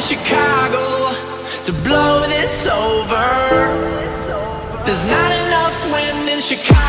Chicago to blow this over. There's not enough wind in Chicago.